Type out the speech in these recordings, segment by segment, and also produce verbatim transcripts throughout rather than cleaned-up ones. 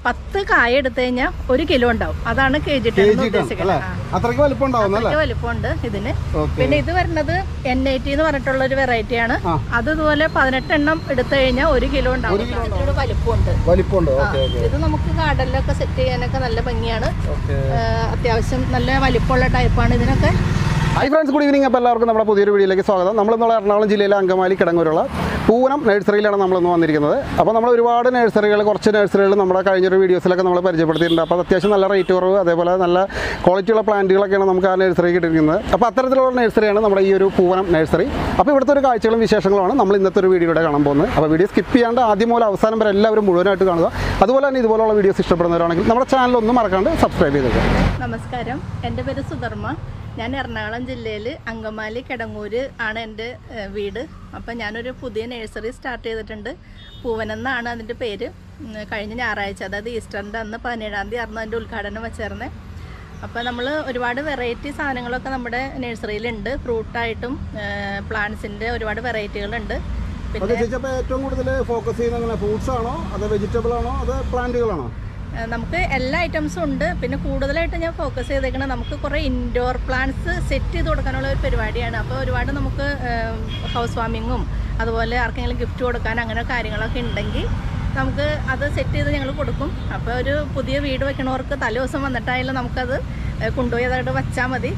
പത്ത് കായ എടുത്തു കഴിഞ്ഞാൽ ഒരു കിലോ ഉണ്ടാവും. അതാണ് കെ ജി ടെൻ ഉദ്ദേശിക്കുന്നത്. അത്രയ്ക്ക് വലിപ്പമുണ്ട് ഇതിന്. പിന്നെ ഇത് വരുന്നത് എൻ എയ്റ്റി എന്ന് പറഞ്ഞിട്ടുള്ള ഒരു വെറൈറ്റി ആണ്. അതുപോലെ പതിനെട്ട് എണ്ണം എടുത്തു കഴിഞ്ഞാൽ ഒരു കിലോ ഉണ്ടാവും. വലിപ്പമുണ്ട്. ഇത് നമുക്ക് ഗാർഡനിലൊക്കെ സെറ്റ് ചെയ്യാനൊക്കെ നല്ല ഭംഗിയാണ്. അത്യാവശ്യം നല്ല വലിപ്പമുള്ള ടൈപ്പാണ് ഇതിനൊക്കെ. Hi friends, good evening. അപ്പോൾ എല്ലാവർക്കും നമ്മുടെ പുതിയൊരു വീഡിയോയിലേക്ക് സ്വാഗതം. നമ്മളിന്നുള്ള എറണാകുളം ജില്ലയിലെ അങ്കമാലി കിടങ്ങൂരുള്ള പൂനം നഴ്സറിയിലാണ് നമ്മളിന്ന് വന്നിരിക്കുന്നത്. അപ്പോൾ നമ്മൾ ഒരുപാട് നഴ്സറികൾ കുറച്ച് നഴ്സറികൾ നമ്മുടെ കഴിഞ്ഞൊരു വീഡിയോസിലൊക്കെ നമ്മൾ പരിചയപ്പെടുത്തിയിട്ടുണ്ട്. അപ്പോൾ അത്യാവശ്യം നല്ല റേറ്റ് കുറവ്, അതേപോലെ നല്ല ക്വാളിറ്റിയുള്ള പ്ലാന്റുകളൊക്കെയാണ് നമുക്ക് ആ നഴ്സറി കിട്ടിയിരിക്കുന്നത്. അപ്പോൾ അത്തരത്തിലുള്ള നഴ്സറിയാണ് നമ്മുടെ ഈ ഒരു പൂനം നഴ്സറി. അപ്പോൾ ഇവിടുത്തെ ഒരു കാഴ്ചകളും വിശേഷങ്ങളുമാണ് നമ്മൾ ഇന്നത്തെ ഒരു വീഡിയോയുടെ കാണാൻ പോകുന്നത്. അപ്പോൾ വീഡിയോ സ്കിപ്പ് ചെയ്യാണ്ട് ആദ്യം മുതൽ അവസാനം വരെ എല്ലാവരും മുഴുവനായിട്ട് കാണുക. അതുപോലെ തന്നെ ഇതുപോലുള്ള വീഡിയോസ് ഇഷ്ടപ്പെടുന്നവരാണെങ്കിൽ നമ്മുടെ ചാനൽ ഒന്നും മറക്കാണ്ട് സബ്സ്ക്രൈബ് ചെയ്തേക്കുക. നമസ്കാരം, എൻ്റെ പേര് സുധർമ്മ. ഞാൻ എറണാകുളം ജില്ലയിൽ അങ്കമാലി കിടങ്ങൂര് ആണ് എൻ്റെ വീട്. അപ്പം ഞാനൊരു പുതിയ നഴ്സറി സ്റ്റാർട്ട് ചെയ്തിട്ടുണ്ട്. പൂവനെന്നാണ് അതിൻ്റെ പേര്. കഴിഞ്ഞ ഞായറാഴ്ച, അതായത് ഈസ്റ്ററിൻ്റെ അന്ന് പതിനേഴാം തീയതി ആയിരുന്നു അതിൻ്റെ ഉദ്ഘാടനം വെച്ചേർന്നത്. അപ്പോൾ നമ്മൾ ഒരുപാട് വെറൈറ്റി സാധനങ്ങളൊക്കെ നമ്മുടെ നഴ്സറിയിലുണ്ട്. ഫ്രൂട്ടായിട്ടും പ്ലാന്റ്സിൻ്റെ ഒരുപാട് വെറൈറ്റികളുണ്ട്. പിന്നെ ഏറ്റവും കൂടുതൽ ഫോക്കസ് ചെയ്യുന്ന ഫ്രൂട്ട്സ് ആണോ അതോ വെജിറ്റബിൾ ആണോ അതോ പ്ലാന്റുകളാണോ? നമുക്ക് എല്ലാ ഐറ്റംസും ഉണ്ട്. പിന്നെ കൂടുതലായിട്ട് ഞാൻ ഫോക്കസ് ചെയ്തേക്കുന്നത് നമുക്ക് കുറേ ഇൻഡോർ പ്ലാന്റ്സ് സെറ്റ് ചെയ്ത് കൊടുക്കാനുള്ള ഒരു പരിപാടിയാണ്. അപ്പോൾ ഒരുപാട് നമുക്ക് ഹൗസ് വാമിങ്ങും അതുപോലെ ആർക്കെങ്കിലും ഗിഫ്റ്റ് കൊടുക്കാൻ അങ്ങനെ കാര്യങ്ങളൊക്കെ ഉണ്ടെങ്കിൽ നമുക്ക് അത് സെറ്റ് ചെയ്ത് ഞങ്ങൾ കൊടുക്കും. അപ്പോൾ ഒരു പുതിയ വീട് വെക്കണവർക്ക് തലേ ദിവസം വന്നിട്ടായാലും നമുക്കത് കൊണ്ടുപോയി അതായിട്ട് വെച്ചാൽ മതി.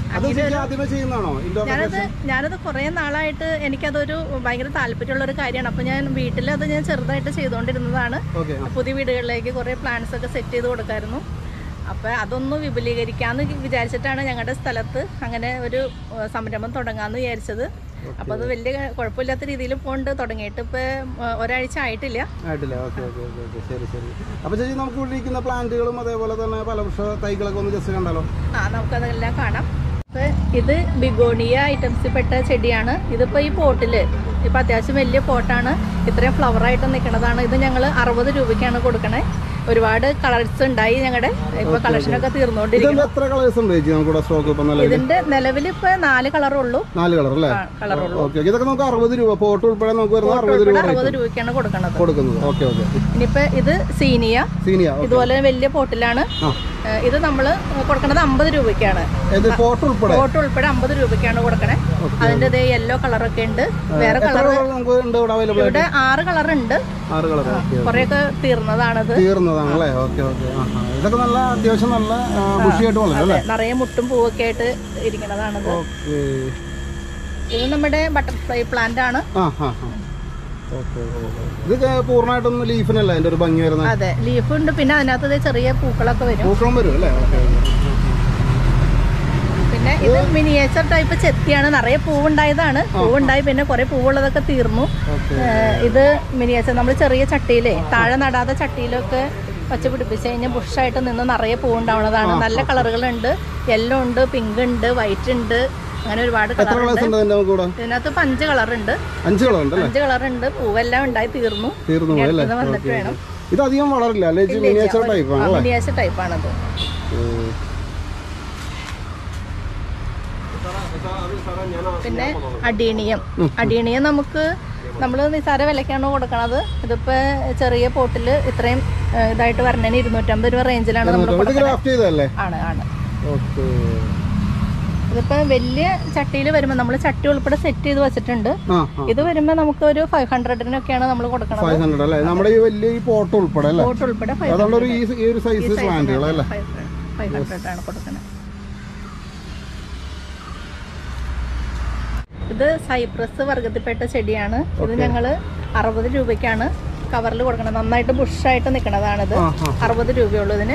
ഞാനത് ഞാനത് കുറേ നാളായിട്ട് എനിക്കതൊരു ഭയങ്കര താല്പര്യമുള്ളൊരു കാര്യമാണ്. അപ്പോൾ ഞാൻ വീട്ടിലത് ഞാൻ ചെറുതായിട്ട് ചെയ്തുകൊണ്ടിരുന്നതാണ്. പുതിയ വീടുകളിലേക്ക് കുറേ പ്ലാന്റ്സ് ഒക്കെ സെറ്റ് ചെയ്ത് കൊടുക്കായിരുന്നു. അപ്പോൾ അതൊന്ന് വിപുലീകരിക്കാമെന്ന് വിചാരിച്ചിട്ടാണ് ഞങ്ങളുടെ സ്ഥലത്ത് അങ്ങനെ ഒരു സംരംഭം തുടങ്ങാമെന്ന് വിചാരിച്ചത്. അപ്പോൾ അത് വലിയ കുഴപ്പമില്ലാത്ത രീതിയിൽ പോണ്ട് തുടങ്ങിയിട്ട് ഇപ്പോൾ ഒരാഴ്ച ആയിട്ടില്ല ആയിട്ടില്ല ഓക്കെ ഓക്കെ ഓക്കെ ശരി ശരി. അപ്പോൾ ചേച്ചി നമുക്ക് ഇവിടെ ഇരിക്കുന്ന പ്ലാന്റുകളും അതേപോലെ തന്നെ ഫലവൃക്ഷ തൈകളൊക്കെ ഒന്ന് ജസ്റ്റ് കണ്ടാലോ? ആ, നമുക്കതെല്ലാം കാണാം. അപ്പോൾ ഇത് ബിഗോണിയ ഐറ്റംസിൽ പെട്ട ചെടിയാണ്. ഇതിപ്പോൾ ഈ പോട്ടിൽ ഇപ്പോൾ അത്യാവശ്യം വലിയ പോട്ടാണ്. ഇത്രയും ഫ്ലവറായിട്ട് നിൽക്കുന്നതാണ്. ഇത് ഞങ്ങൾ അറുപത് രൂപയ്ക്കാണ് കൊടുക്കണേ. ഒരുപാട് കളേഴ്സ് ഉണ്ടായി ഞങ്ങളുടെ. ഇപ്പൊ കളക്ഷനൊക്കെ തീർന്നുകൊണ്ടിരിക്കുന്നു. ഇതിന്റെ നിലവിൽ ഇപ്പൊ നാല് കളറുള്ളൂ. നാല് കളർ അല്ലേ? കളറുള്ളൂ. അറുപത് രൂപ പോട്ട് ഉൾപ്പെടെ അറുപത് രൂപയ്ക്കാണ് കൊടുക്കുന്നത്. ഇനിയിപ്പോ ഇത് സീനിയ സീനിയ ഇതുപോലെ വലിയ പോട്ടിലാണ്. ഇത് നമ്മള് കൊടുക്കണത് അമ്പത് രൂപയ്ക്കാണ്. പോട്ട് ഉൾപ്പെടെ അമ്പത് രൂപയ്ക്കാണ് കൊടുക്കണേ. അതിന്റെ ഇതേ യെല്ലോ കളറൊക്കെ ഉണ്ട്. വേറെ കളർ ഇവിടെ ആറ് കളർ ഉണ്ട്. കൊറേയൊക്കെ തീർന്നതാണത്. നിറയെ മുട്ടും പൂവൊക്കെ ആയിട്ട് ഇരിക്കുന്നതാണത്. ഇത് നമ്മുടെ ബട്ടർഫ്ലൈ പ്ലാന്റ് ആണ്. ഇത് പൂർണ്ണമായിട്ടും ലീഫിനല്ല അതിന്റെ ഒരു ഭംഗി വരുന്നത്. അതെ, ലീഫ് ഉണ്ട്. പിന്നെ അതിനകത്ത് ചെറിയ പൂക്കളൊക്കെ വരും. പൂക്കളും വരും അല്ലേ? പിന്നെ ഇത് മിനിയേച്ചർ ടൈപ്പ് ചെത്തിയാണ്. നിറയെ പൂവുണ്ടായതാണ്. പൂവുണ്ടായി പിന്നെ കുറെ പൂവുള്ളതൊക്കെ തീർന്നു. ഇത് മിനിയേച്ചർ നമ്മൾ ചെറിയ ചട്ടിയിലേ താഴെ നടാതെ ചട്ടിയിലൊക്കെ വച്ച് പിടിപ്പിച്ച് കഴിഞ്ഞാൽ ബുഷായിട്ട് നിന്ന് നിറയെ പൂവുണ്ടാവുന്നതാണ്. നല്ല കളറുകളുണ്ട്. യെല്ലോ ഉണ്ട്, പിങ്ക് ഉണ്ട്, വൈറ്റ് ഉണ്ട്, അങ്ങനെ ഒരുപാട് കളറുണ്ട്. ഇതിനകത്ത് ഇപ്പൊ അഞ്ച് കളറുണ്ട്. അഞ്ച് കളറുണ്ട്. പൂവെല്ലാം ഉണ്ടായി തീർന്നു. വന്നിട്ട് വേണം. ഇത് അധികം വളരില്ല, മിനിയേച്ചർ ടൈപ്പാണത്. പിന്നെ അഡീണിയം അഡീണിയം നമുക്ക് നമ്മൾ നിസാര വിലക്കാണ് കൊടുക്കണത്. ഇതിപ്പോ ചെറിയ പോട്ടില് ഇത്രയും ഇതായിട്ട് വരണേന് ഇരുന്നൂറ്റമ്പത് രൂപ റേഞ്ചിലാണ് നമ്മൾ ആണ് ആണ് ഇതിപ്പോ വലിയ ചട്ടിയിൽ വരുമ്പോ നമ്മള് ചട്ടി ഉൾപ്പെടെ സെറ്റ് ചെയ്ത് വെച്ചിട്ടുണ്ട്. ഇത് വരുമ്പോ നമുക്ക് ഒരു ഫൈവ് ഹൺഡ്രഡിനൊക്കെയാണ് നമ്മൾ കൊടുക്കുന്നത്. പോട്ട് ഉൾപ്പെടെ ഫൈവ് ഹൺഡ്രഡ് ആണ് കൊടുക്കുന്നത്. ഇത് സൈപ്രസ് വർഗത്തിൽപ്പെട്ട ചെടിയാണ്. ഇത് ഞങ്ങള് അറുപത് രൂപയ്ക്കാണ് കവറിൽ കൊടുക്കണം. നന്നായിട്ട് ബുഷായിട്ട് നിൽക്കണതാണിത്. അറുപത് രൂപയുള്ളൂ ഇതിന്.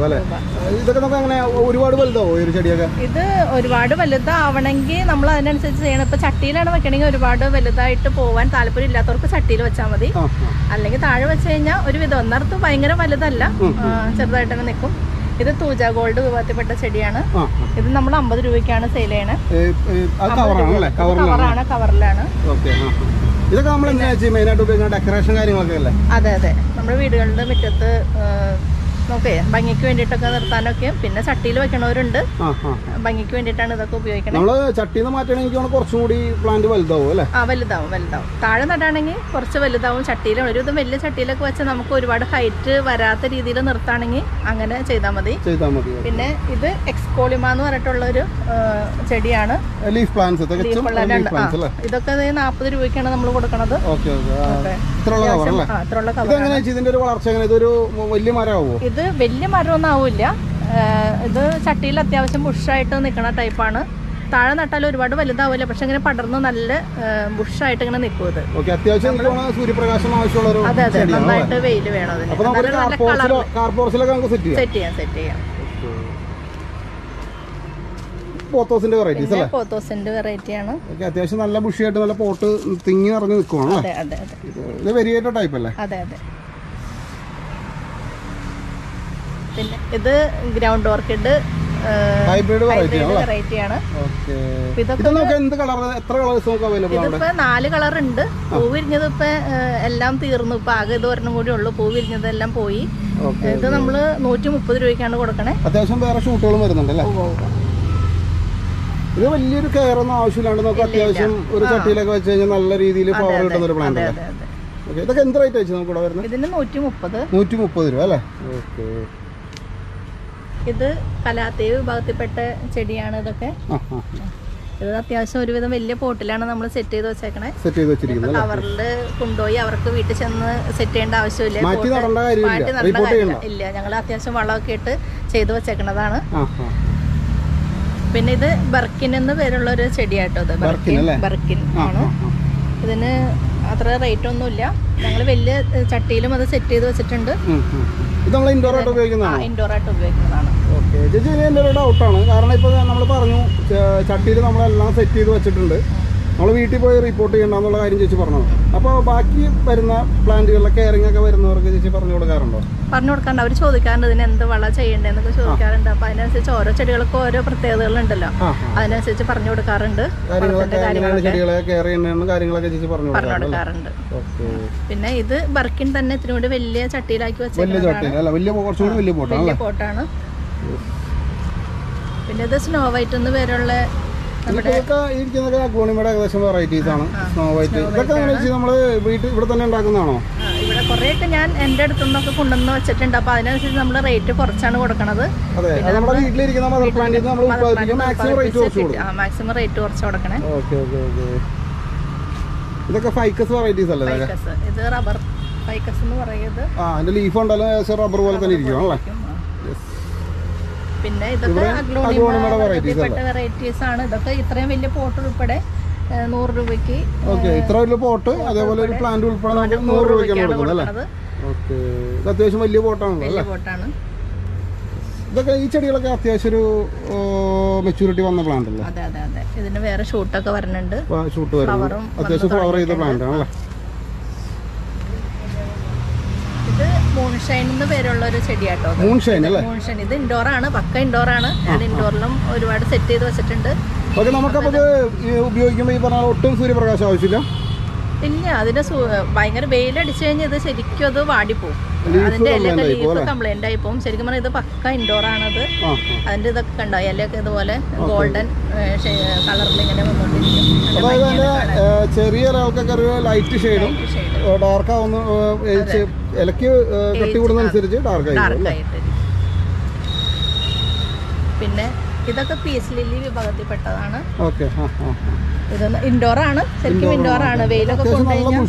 ഇത് ഒരുപാട് വലുതാവണമെങ്കിൽ നമ്മൾ അതിനനുസരിച്ച് ചെയ്യണം. ഇപ്പൊ ചട്ടിയിലാണ് വെക്കണമെങ്കിൽ ഒരുപാട് വലുതായിട്ട് പോവാൻ താല്പര്യം ഇല്ലാത്തവർക്ക് ചട്ടിയിൽ വെച്ചാൽ മതി. അല്ലെങ്കിൽ താഴെ വെച്ച് കഴിഞ്ഞാൽ ഒരു വിധം ഒന്നർത്ത് ഭയങ്കര വലുതല്ല, ചെറുതായിട്ട് തന്നെ നിൽക്കും. ഇത് തൂജ ഗോൾഡ് വിഭാഗത്തിൽപ്പെട്ട ചെടിയാണ്. ഇത് നമ്മൾ അമ്പത് രൂപയ്ക്കാണ് സെയിൽ ചെയ്യണേ. കവറാണ്, കവറിലാണ്. അതെ അതെ, നമ്മുടെ വീടുകളുടെ മുറ്റത്ത് നോക്കേ ഭംഗിക്ക് വേണ്ടിയിട്ടൊക്കെ നിർത്താനൊക്കെ, പിന്നെ ചട്ടിയിൽ വെക്കണവരുണ്ട്. ആ ആ ഭംഗിക്ക് വേണ്ടിയിട്ടാണ് ഇതൊക്കെ ഉപയോഗിക്കുന്നത്. നമ്മൾ ചട്ടിയിൽ നിന്ന് മാറ്റണമെങ്കിൽ കുറച്ചും കൂടി പ്ലാന്റ് വലുതാവും അല്ലേ? ആ വലുതാവും വലുതാവും താഴെ നട്ടാണെങ്കിൽ കുറച്ച് വലുതാവും. ചട്ടിയിൽ ഒരു ഇത് വലിയ ചട്ടിയിലൊക്കെ വെച്ച് നമുക്ക് ഒരുപാട് ഹൈറ്റ് വരാത്ത രീതിയിൽ നിർത്താണെങ്കിൽ അങ്ങനെ ചെയ്താൽ മതി ചെയ്താൽ മതി. പിന്നെ ഇത് എക്സ്കോളിമ എന്ന് പറഞ്ഞിട്ടുള്ള ഒരു ചെടിയാണ്. ലീഫ് പ്ലാന്റ്സ് ഇതൊക്കെ നാൽപ്പത് രൂപയ്ക്കാണ് നമ്മൾ കൊടുക്കണത്. ഇത് വലിയ മരമൊന്നും ആവില്ല. ഇത് ചട്ടിയിൽ അത്യാവശ്യം ബുഷായിട്ട് നിൽക്കുന്ന ടൈപ്പാണ്. താഴെ നട്ടാൽ ഒരുപാട് വലുതാവില്ല, പക്ഷെ ഇങ്ങനെ പടർന്ന് നല്ല ബുഷായിട്ട് ഇങ്ങനെ നിൽക്കും. ഇത് സൂര്യപ്രകാശം ആവശ്യമുള്ള. അതെ അതെ നന്നായിട്ട് വെയിൽ വേണം അതിന്. സെറ്റ് ചെയ്യാം സെറ്റ് ചെയ്യാം പോത്തോസിന്റെ വെറൈറ്റീസ് അല്ലേ? പോത്തോസിന്റെ വെറൈറ്റി ആണ്. അത്യാവശ്യം നല്ല ബുഷിയായിട്ട് നല്ല പോട്ട് തിങ്ങി നിറഞ്ഞു നിൽക്കുവാണ്. അതെ അതെ അതെ ഇത് വെരിയേറ്റ ടൈപ്പ് അല്ലേ? അതെ അതെ. പിന്നെ ഇത് ഗ്രൗണ്ട് ഓർക്കിഡ് ഹൈബ്രിഡ് വെറൈറ്റി ആണ്. ഇതിപ്പോ നാല് കളർ ഉണ്ട്. പൂ വിരിഞ്ഞത് ഇപ്പൊ എല്ലാം തീർന്നു. ഇപ്പൊ ആകെ ഇത് ഒരെണ്ണം കൂടി ഉള്ളു. പൂ വിരിഞ്ഞതെല്ലാം പോയി. ഇത് നമ്മള് നൂറ്റി മുപ്പത് രൂപയ്ക്കാണ് കൊടുക്കണേ. അത്യാവശ്യം വേറെ ഷൂട്ടുകളും വരുന്നുണ്ടല്ലേ? ഇത് വലിയൊരു കെയർ ഒന്നും ആവശ്യമില്ലാണ്ട് നമുക്ക് അത്യാവശ്യം ഒരു ചട്ടിയിലൊക്കെ വെച്ച് കഴിഞ്ഞാൽ നല്ല രീതിയിൽ പവർ കിട്ടുന്ന ഒരു പ്ലാന്റ് അല്ലേ? ഇതൊക്കെ എന്ത് റേറ്റ് വെച്ച് നമുക്ക് ഇവിടെ വരുന്നത്? ഇതിന് നൂറ്റി മുപ്പത് നൂറ്റി മുപ്പത് രൂപ അല്ലേ? ഓക്കെ. ഇത് കലാത്തീവ് വിഭാഗത്തിൽപ്പെട്ട ചെടിയാണ്. ഇതൊക്കെ ഇത് അത്യാവശ്യം ഒരുവിധം വലിയ പോട്ടിലാണ് നമ്മൾ സെറ്റ് ചെയ്ത് വെച്ചേക്കണേ. സെറ്റ് ചെയ്ത് വെച്ചിരിക്കുന്നത് കവറിൽ കൊണ്ടുപോയി അവർക്ക് വീട്ടിൽ ചെന്ന് സെറ്റ് ചെയ്യേണ്ട ആവശ്യമില്ല. മാറ്റി നടേണ്ട കാര്യമില്ല. ഇല്ല, ഞങ്ങൾ അത്യാവശ്യം വളമൊക്കെ ഇട്ട് ചെയ്ത് വെച്ചേക്കണതാണ്. പിന്നെ ഇത് ബർക്കിൻ എന്ന് പേരുള്ള ഒരു ചെടിയാട്ടോ. ഇത് ബർക്കിൻ ബർക്കിൻ ആണ്. ഇതിന് അത്ര റേറ്റ് ഒന്നുമില്ല. ഞങ്ങൾ വലിയ ചട്ടിയിലും അത് സെറ്റ് ചെയ്ത് വെച്ചിട്ടുണ്ട്. ഇൻഡോർ ആയിട്ട് ഉപയോഗിക്കുന്നതാണ്. ഇൻഡോർ ആയിട്ട് ഉപയോഗിക്കുന്നതാണ്. ഓക്കെ ചേച്ചി, ഇനി എൻ്റെ ഒരു ഡൗട്ടാണ്. കാരണം ഇപ്പോൾ നമ്മൾ പറഞ്ഞു ചട്ടിയിൽ നമ്മളെല്ലാം സെറ്റ് ചെയ്ത് വെച്ചിട്ടുണ്ട്, നമ്മൾ വീട്ടിൽ പോയി റിപ്പോർട്ട് ചെയ്യണമെന്നുള്ള കാര്യം ചേച്ചി പറഞ്ഞത്. അപ്പോൾ ബാക്കി വരുന്ന പ്ലാന്റുകളിലെ കെയറിംഗ് ഒക്കെ വരുന്നവർക്ക് ചേച്ചി പറഞ്ഞു കൊടുക്കാറുണ്ടോ? പറഞ്ഞു കൊടുക്കാറുണ്ട്. അവർ ചോദിക്കാറുണ്ട് ഇതിന് എന്ത് വളം ചെയ്യേണ്ടതെന്നൊക്കെ ചോദിക്കാറുണ്ട്. അപ്പോൾ അതിനനുസരിച്ച് ഓരോ ചെടികൾക്ക് ഓരോ പ്രത്യേകതകളുണ്ടല്ലോ, അതിനനുസരിച്ച് പറഞ്ഞു കൊടുക്കാറുണ്ട്. ചെടികളെ കെയർ ചെയ്യേണ്ട കാര്യങ്ങളൊക്കെ ചേച്ചി പറഞ്ഞു കൊടുക്കാറുണ്ട്. പിന്നെ ഇത് ബർക്കിൻ തന്നെ ഇത്തിരി കൂടി വലിയ ചട്ടിയിലാക്കി വെച്ചാൽ വലിയ പോട്ടാണ്. പിന്നെ ഇത് സ്നോ വൈറ്റ് എന്ന് പേരുള്ള ഏകദേശം വെറൈറ്റീസ് ആണ്. സ്നോ വൈറ്റ് ഇതൊക്കെ നമ്മള് വീട്ടിൽ ഇവിടെ തന്നെ ഉണ്ടാക്കുന്നതാണോ? ഇവിടെ കുറെയൊക്കെ ഞാൻ എന്റെ അടുത്തു നിന്നൊക്കെ കൊണ്ടുവന്ന് വെച്ചിട്ടുണ്ട്. അപ്പൊ അതിനനുസരിച്ച് നമ്മൾ റേറ്റ് കുറച്ചാണ് കൊടുക്കണത്. മാക്സിമം റേറ്റ് കുറച്ച് കൊടുക്കണേ. ഇതൊക്കെ ഫൈക്കസ് വെറൈറ്റീസ് അല്ലേ? ഇത് റബ്ബർ ഫൈക്കസ് എന്ന് പറയുന്നത്. ആ, അതിന്റെ ലീഫ് ഉണ്ടല്ലോ റബ്ബർ പോലെ തന്നെ ഇരിക്കും അല്ലേ? പിന്നെ ഇതൊക്കെ അഗ്ലോണിമയുടെ വെറൈറ്റീസ് ആണ്. ഇതൊക്കെ ഇത്രയും വലിയ പോട്ട് ഉൾപ്പെടെ നൂറ് രൂപയ്ക്ക്. ഇത്ര വലിയ പോട്ട് അതേപോലെ ഒരു പ്ലാന്റ് ഉൾപ്പെടെ നൂറ് രൂപയ്ക്കാണ് കൊടുക്കുന്നത് അല്ലേ? ഓക്കെ. ഇത് അത്യാവശ്യം വലിയ പോട്ടാണ്. വലിയ പോട്ടാണ്. ഇതൊക്കെ ഈ ചെടികളൊക്കെ അത്യാവശ്യം ഒരു മെച്ചൂരിറ്റി വന്ന പ്ലാന്റ് അല്ലേ? അതെ അതെ അതെ. ഇതിന് വേറെ ഷൂട്ടൊക്കെ വരുന്നുണ്ട്. ഷൂട്ട് വരുന്നുണ്ട്. അത്യാവശ്യം ഫ്ലവർ ചെയ്ത പ്ലാന്റ് ആണല്ലേ? ഇത് മൂൺഷൈൻ എന്ന് പേരുള്ള ഒരു ചെടിയാട്ടോ. മൂൺഷൈൻ അല്ലേ? മൂൺഷൈൻ ഇത് ഇൻഡോർ ആണ്, പക്ക ഇൻഡോർ ആണ്. ഞാൻ ഇൻഡോറിലും ഒരുപാട് സെറ്റ് ചെയ്ത് വെച്ചിട്ടുണ്ട്. ഓക്കെ. നമുക്കപ്പോൾ ഉപയോഗിക്കുമ്പോൾ ഈ പറഞ്ഞാൽ ഒട്ടും സൂര്യപ്രകാശം ആവശ്യമില്ല? ഇല്ല, അതിന് ഭയങ്കര വെയിലടിച്ചു കഴിഞ്ഞാൽ ഇത് ശരിക്കും അത് വാടിപ്പോവും. അതിന്റെ ഇലയൊക്കെ ലീഫ് കംപ്ലൈന്റ് ആയി പോകും. ശരിക്കും പറഞ്ഞാൽ ഇത് പക്ക ഇൻഡോർ ആണത്. അതിന്റെ ഇതൊക്കെ കണ്ടോ, ഇലയൊക്കെ ഇതുപോലെ ഗോൾഡൻ കളറിൽ ഇങ്ങനെ വന്നോണ്ടിരിക്കും. ചെറിയ ലൈറ്റ് ഷെയ്ഡും ഡാർക്ക് ആവുന്ന ഇലക്ക് കട്ടി കൂടുന്നതനുസരിച്ച് ഡാർക്ക് ആയിട്ട്. പിന്നെ ഇതൊക്കെ പീസ് ലില്ലി വിഭാഗത്തിൽപ്പെട്ടതാണ്. ഓക്കെ. ഇത് ഇൻഡോർ ആണ്, ശരിക്കും ഇൻഡോർ ആണ്. വെയിലൊക്കെ കൊണ്ടുകഴിഞ്ഞാൽ.